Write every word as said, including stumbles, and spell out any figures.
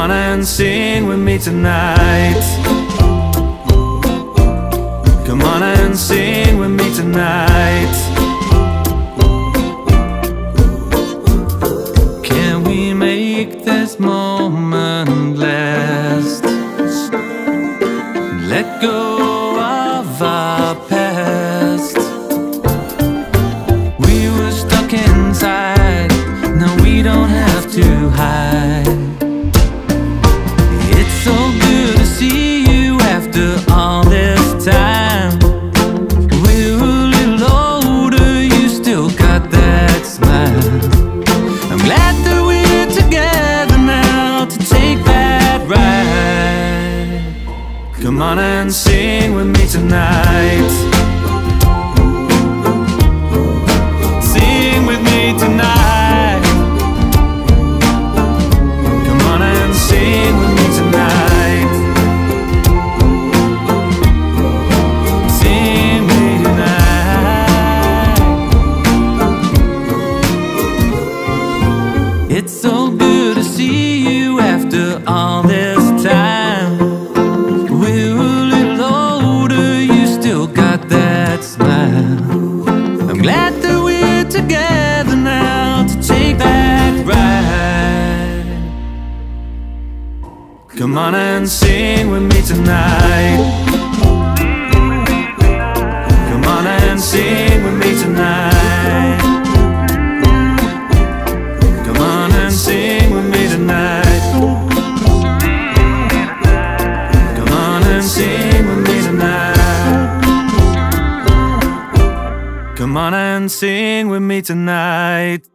on and sing with me tonight. Come on and sing with me tonight. Can we make this moment last? Let go of our past. We were stuck inside, now we don't have to hide. It's so good to see you after all this time. We're a little older, you still got that smile. I'm glad that we're together now to take that ride. Come on and sing with me tonight. Sing with me tonight. Come on and sing with me tonight. Sing with me tonight. It's so good to see you after all this time. We're a little older, you still got that smile. I'm glad that we're together now to take that ride. Come on and sing with me tonight. Come on and sing with me tonight. Come on and sing with me tonight. Come on and sing with me tonight. Come on and sing with me tonight.